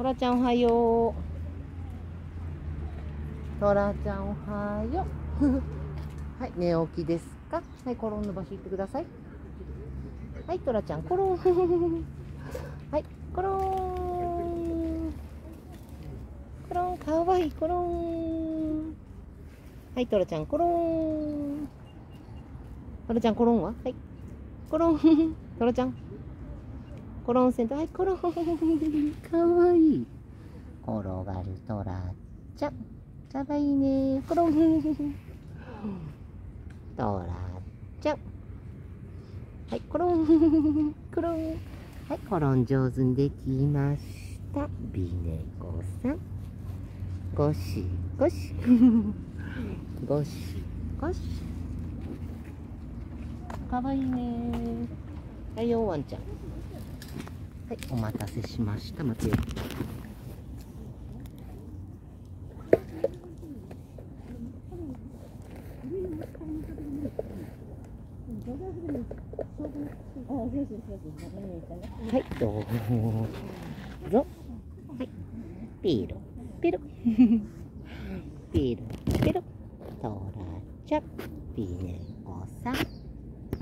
トラちゃんおはよう。トラちゃんおはよう。はい、寝起きですか？はい、コロンの場所行ってください。はい、トラちゃん、コロン。はい、コロン。コロン、かわいい、コロン。はい、トラちゃん、コロン。トラちゃん、コロンは？はい。コロン。トラちゃん。コロンセンター、はい、コロン。かわいい。転がるトラちゃん。かわいいね。コロン。トラちゃん。はい、コロン。コロン。はい、コロン上手にできました。美猫さん。ゴシゴシ。ゴシゴシ。かわいいね。はいよ、ワンちゃん。はい、お待たせしました。待てよ。はい、どうぞ。はい、ピロピロ。ピロピロ。トラちゃん、ピネコさん。